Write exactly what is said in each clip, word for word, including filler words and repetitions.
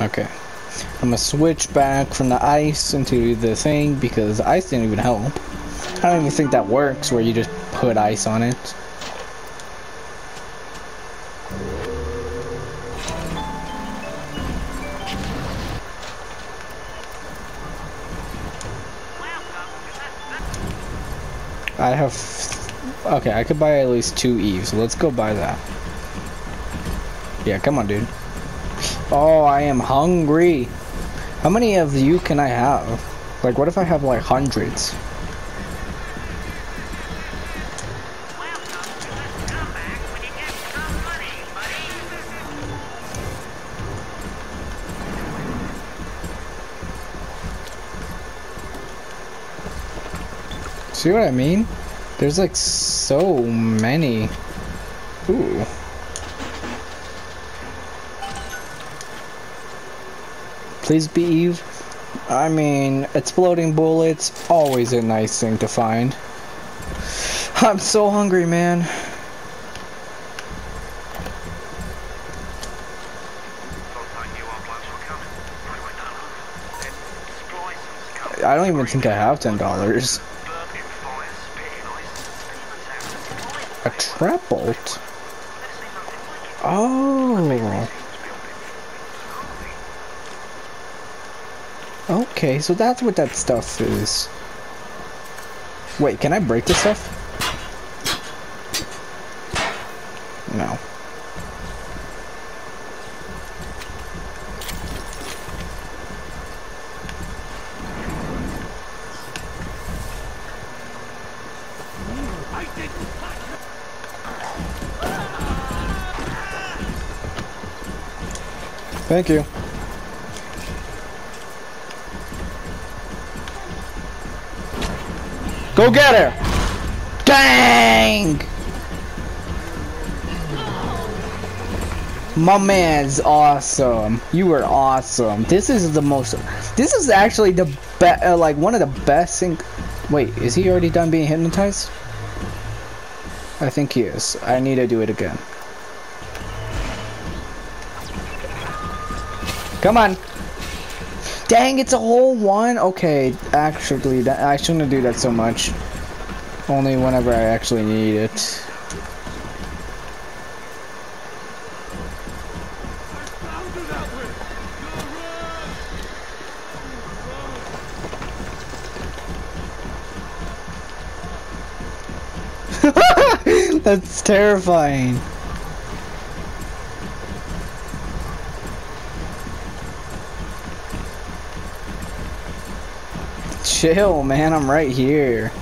Okay. I'm gonna switch back from the ice into the thing because the ice didn't even help. I don't even think that works where you just put ice on it. I have... Okay, I could buy at least two Eves. Let's go buy that. Yeah, come on, dude. Oh, I am hungry. How many of you can I have? Like, what if I have like hundreds? See what I mean? There's like so many. Ooh. Please be Eve. I mean, exploding bullets, always a nice thing to find. I'm so hungry, man. I don't even think I have ten dollars. A trap bolt? Oh. Okay, so that's what that stuff is. Wait, can I break this stuff? No. Thank you. Go get her! Dang! My man's awesome. You were awesome. This is the most. This is actually the best. Uh, like one of the best thing. Wait, is he already done being hypnotized? I think he is. I need to do it again. Come on. Dang, it's a whole one? Okay, actually, that, I shouldn't do that so much. Only whenever I actually need it. That's terrifying. Chill, man, I'm right here.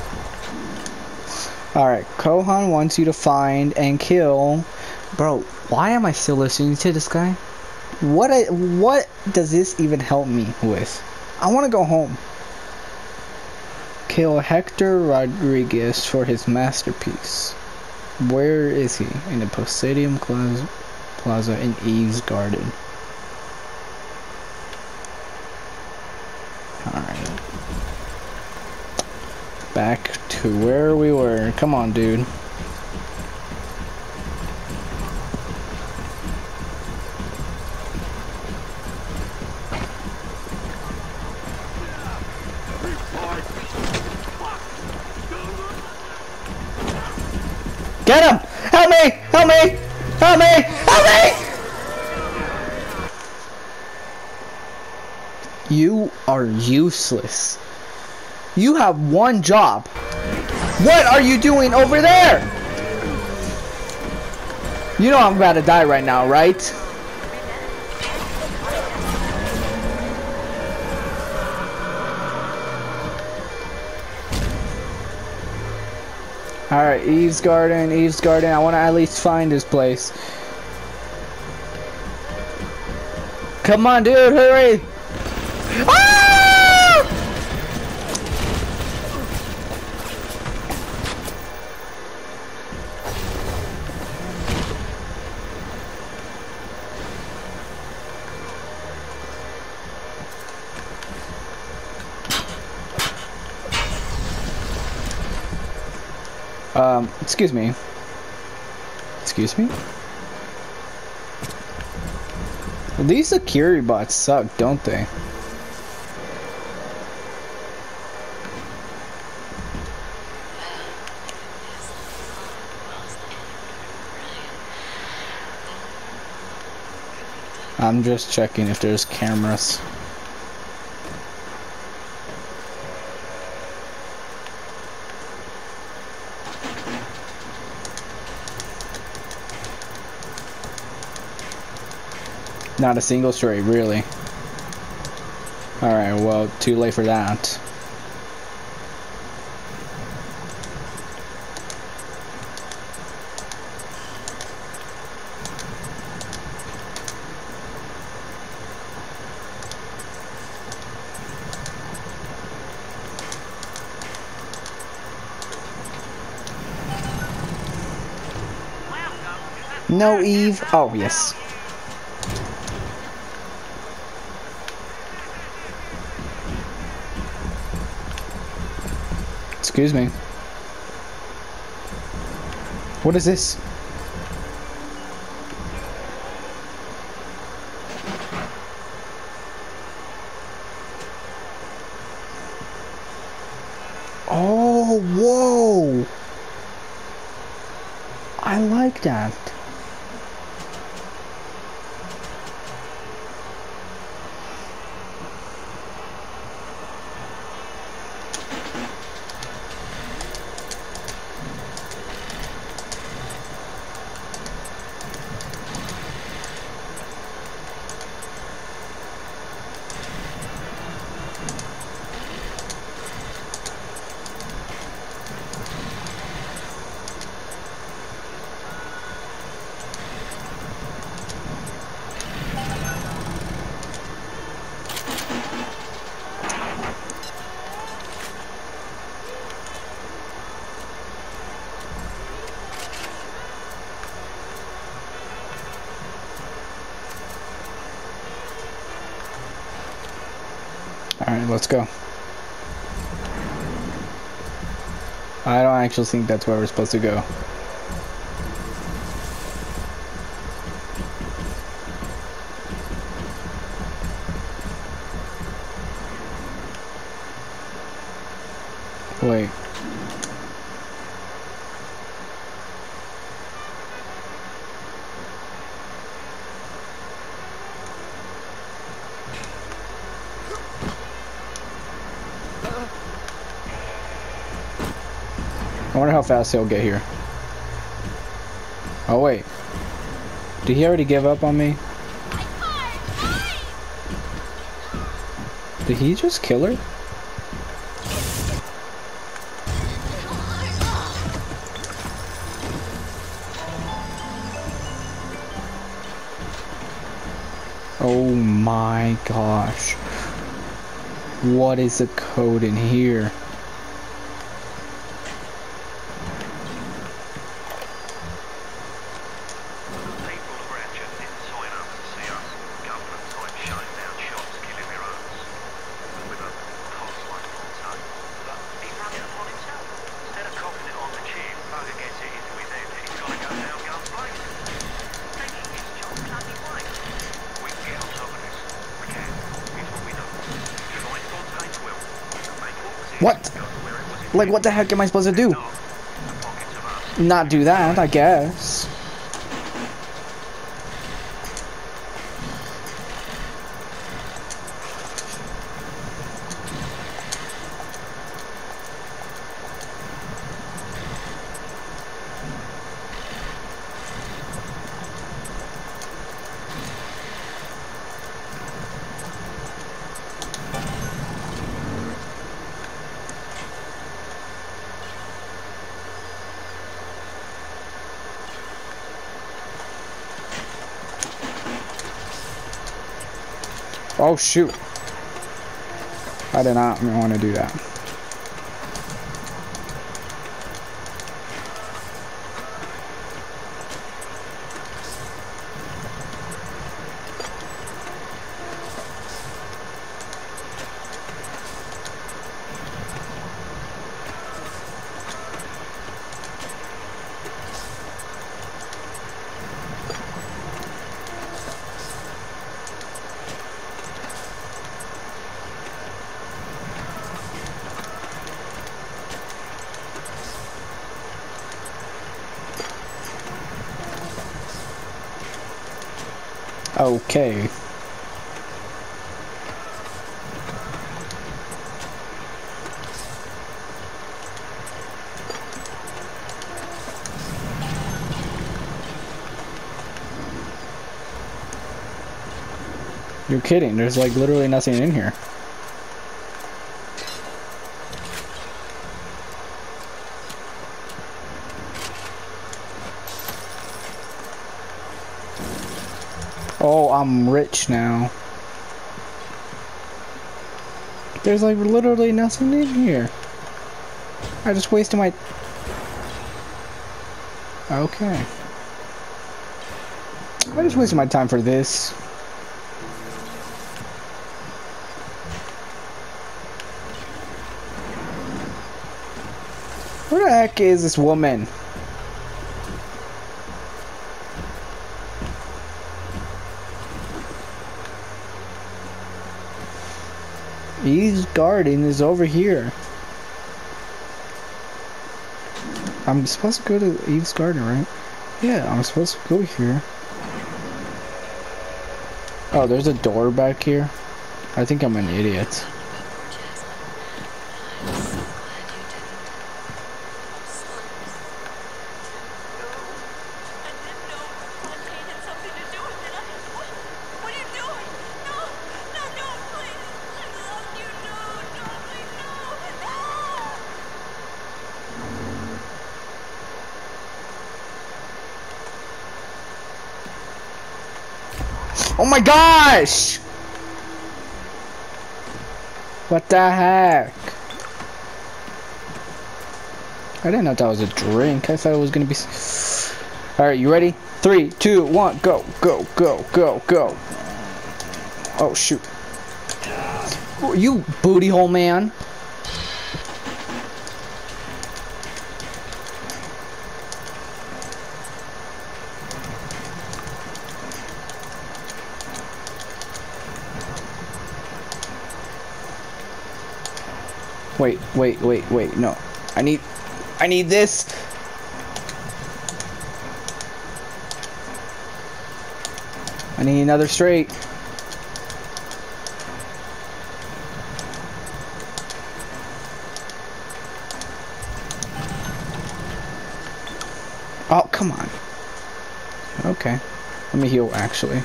Alright, Kohan wants you to find and kill. Bro, why am I still listening to this guy? What I, what does this even help me with? I want to go home. Kill Hector Rodriguez for his masterpiece. Where is he? In the Posadium Plaza, Plaza in Eve's Garden. Alright. Back to where we were. Come on, dude. Get him! Help me! Help me! Help me! Help me! You are useless. You have one job. What are you doing over there? You know I'm about to die right now, right? Alright, Eve's Garden, Eve's Garden. I want to at least find this place. Come on, dude, hurry! Ah! Um, excuse me. Excuse me? Well, these security bots suck, don't they? I'm just checking if there's cameras. Not a single stray, really. Alright, well, too late for that. No, Eve. Oh, yes. Excuse me. What is this? Oh, whoa. I like that. Alright, let's go. I don't actually think that's where we're supposed to go. Wait. I wonder how fast he'll get here. Oh wait. Did he already give up on me? Did he just kill her? Oh my gosh. What is the code in here? What? Like, what the heck am I supposed to do? Not do that, I guess. Oh shoot. I did not want to do that. Okay. You're kidding. There's like literally nothing in here. Oh, I'm rich now. There's like literally nothing in here. I just wasted my... Okay. I just wasted my time for this. Where the heck is this woman? Eve's garden is over here. I'm supposed to go to Eve's garden, right? Yeah, I'm supposed to go here. Oh, there's a door back here. I think I'm an idiot. Oh my gosh! What the heck? I didn't know that was a drink. I thought it was gonna be... Alright, you ready? Three, two, one, go, go, go, go, go. Oh shoot. You booty hole man. Wait, wait, wait, wait, no. I need, I need this. I need another straight. Oh, come on. Okay. Let me heal, actually.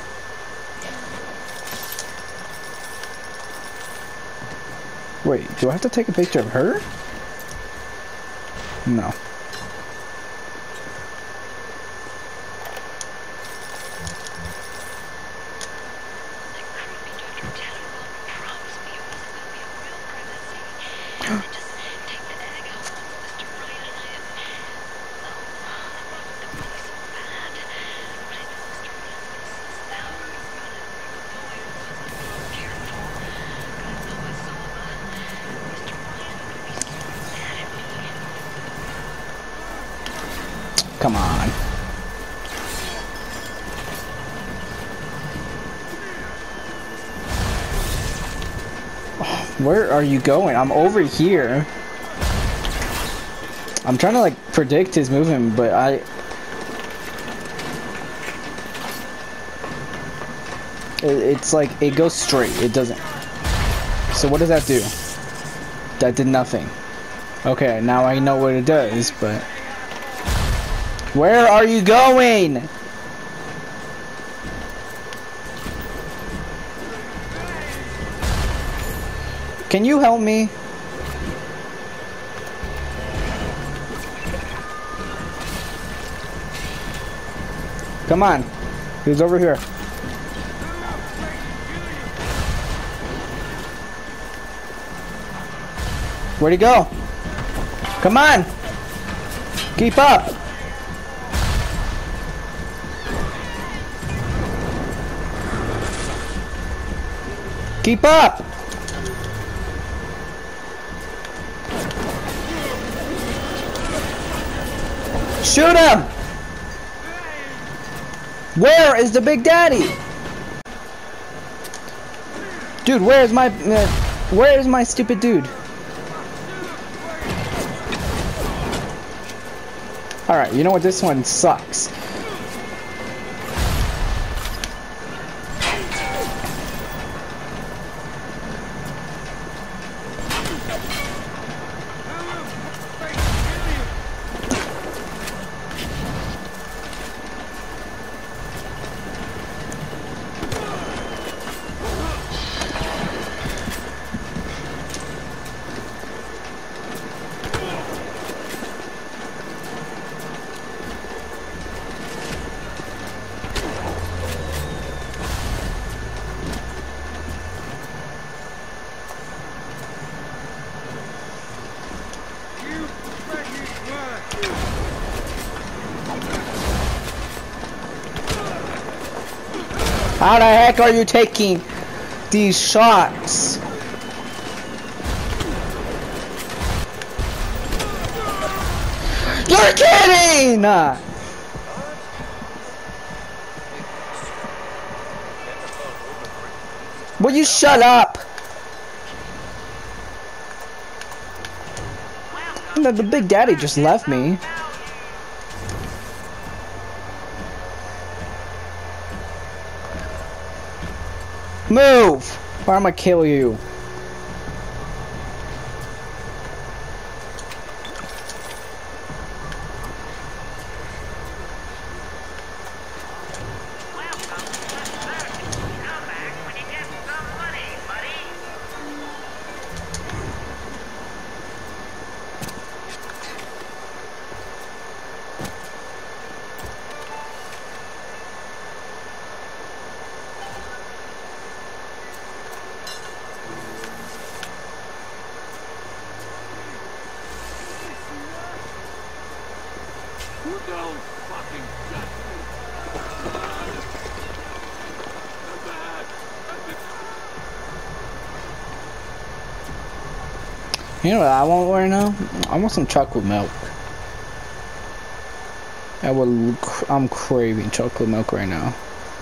Wait, do I have to take a picture of her? No. Come on. Oh, where are you going? I'm over here. I'm trying to like predict his movement, but I... It's like, it goes straight. It doesn't... So what does that do? That did nothing. Okay, now I know what it does, but... Where are you going? Can you help me? Come on. He's over here. Where'd he go? Come on. Keep up. Keep up! Shoot him! Where is the Big Daddy? Dude, where is my... Uh, where is my stupid dude? Alright, you know what? This one sucks. How the heck are you taking these shots? You're kidding! Will you shut up? The, the Big Daddy just left me. Move! Or I'm gonna kill you. You know what I want right now? I want some chocolate milk. I will, I'm craving chocolate milk right now.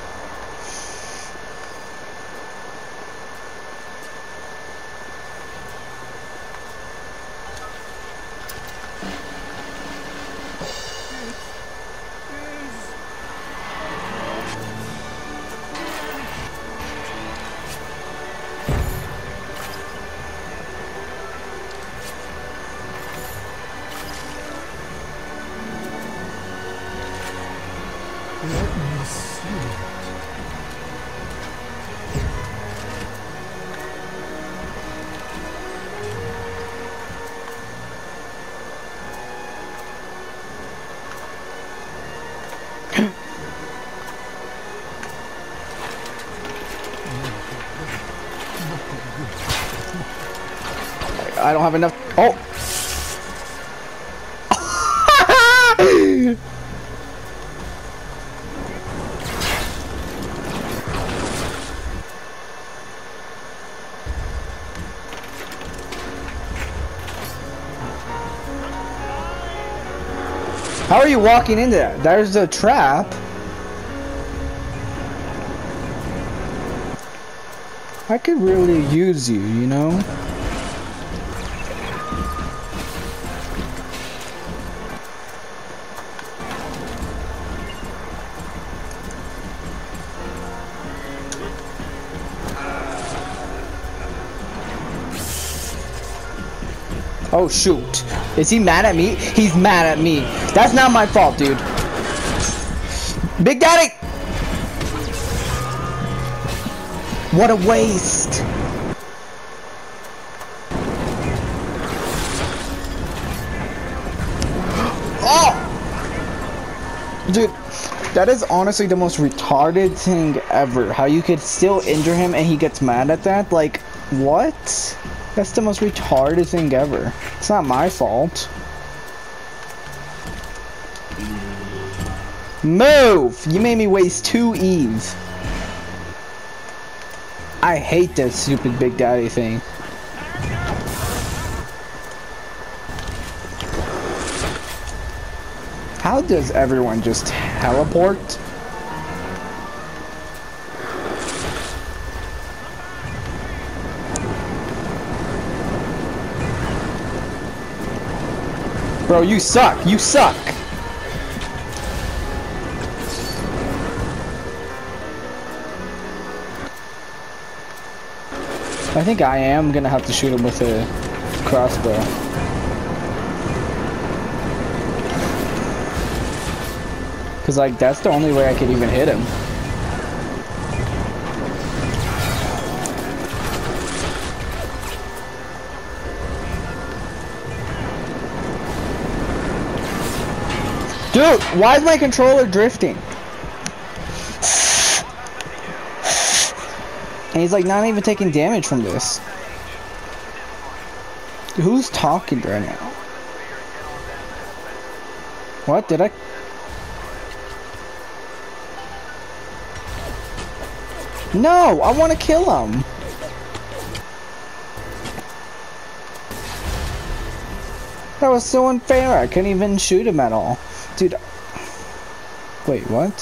I don't have enough. Oh! How are you walking into that? There's a trap. I could really use you, you know? Oh shoot. Is he mad at me? He's mad at me. That's not my fault, dude. Big Daddy! What a waste. Oh! Dude, that is honestly the most retarded thing ever. How you could still injure him and he gets mad at that? Like, what? That's the most retarded thing ever. It's not my fault. Move! You made me waste two Eves. I hate this stupid Big Daddy thing. How does everyone just teleport? Bro, you suck. You suck. I think I am gonna have to shoot him with a crossbow. Cause like that's the only way I could even hit him. Dude, why is my controller drifting? And he's like not even taking damage from this. Who's talking right now? What did I? No, I want to kill him. That was so unfair. I couldn't even shoot him at all. Dude. Wait, what?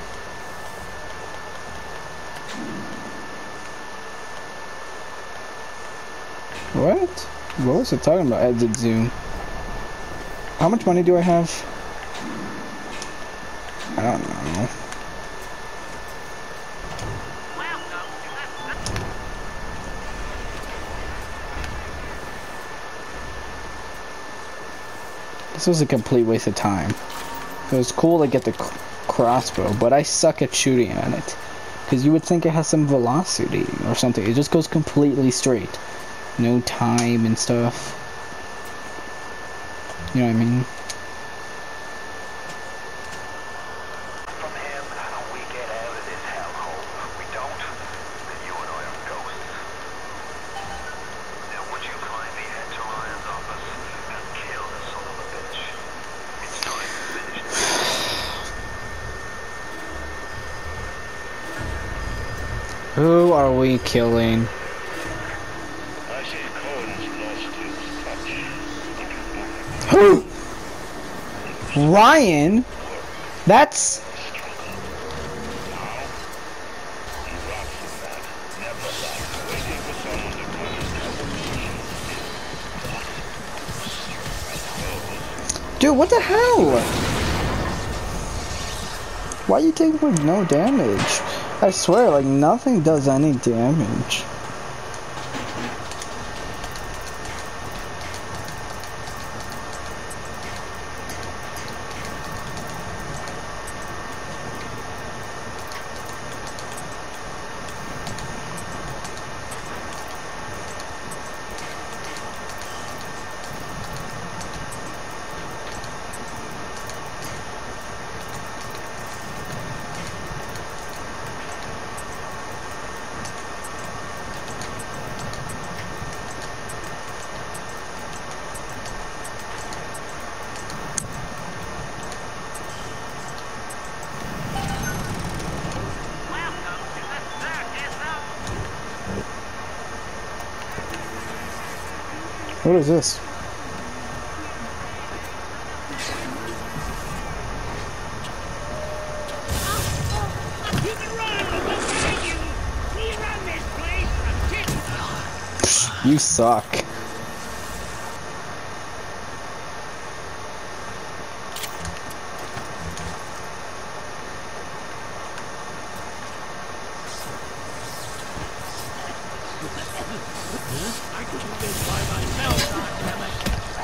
What? What was it talking about? Edit zoom. How much money do I have? I don't know. This was a complete waste of time. It was cool to get the crossbow, but I suck at shooting at it. Because you would think it has some velocity or something. It just goes completely straight. No time and stuff. You know what I mean? From him, how we get out of this hellhole. We don't, then you and I are ghosts. Now would you kindly head to Ryan's office and kill the son of a bitch? It's time to finish this. Who are we killing? I say Cohen's lost his touch. Who? Ryan? That's... Dude, what the hell? Why you taking with no damage? I swear, like, nothing does any damage. What is this? You suck. I could do this by myself, goddammit.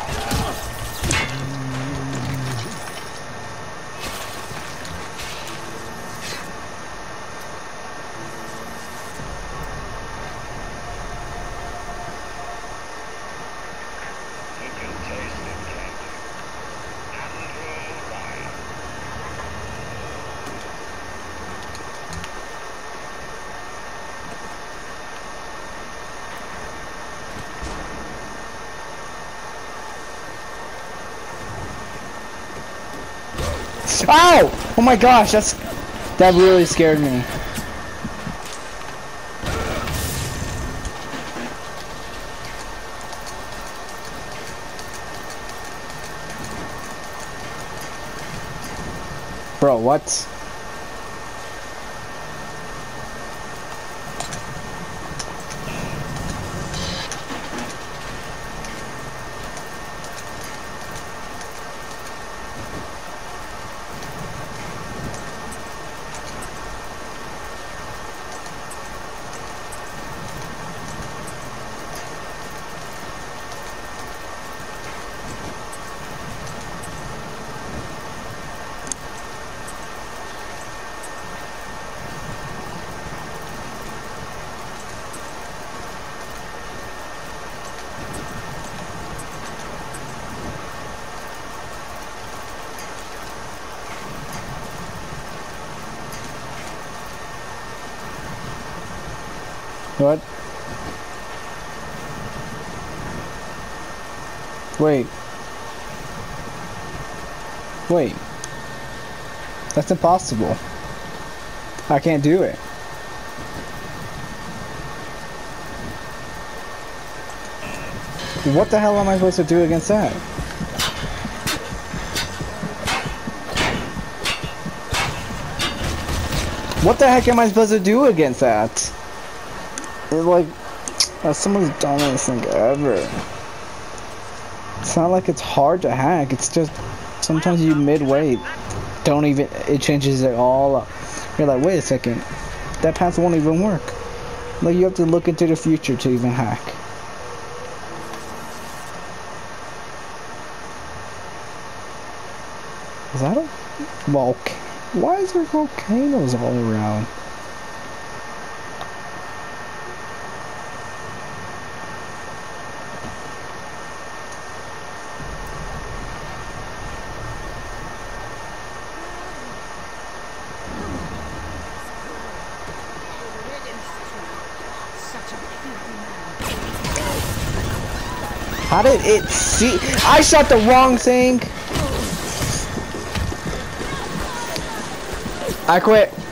You can taste it, can't you? Andrew Ryan. Ow! Oh my gosh, that's that really scared me. Bro, what? What? Wait. Wait. That's impossible. I can't do it. What the hell am I supposed to do against that? What the heck am I supposed to do against that? It's like, that's some of the dumbest thing ever. It's not like it's hard to hack, it's just, sometimes you midway, don't even, it changes it all up. You're like, wait a second, that path won't even work. Like, you have to look into the future to even hack. Is that a volcano? Why is there volcanoes all around? How did it see? I shot the wrong thing. I quit.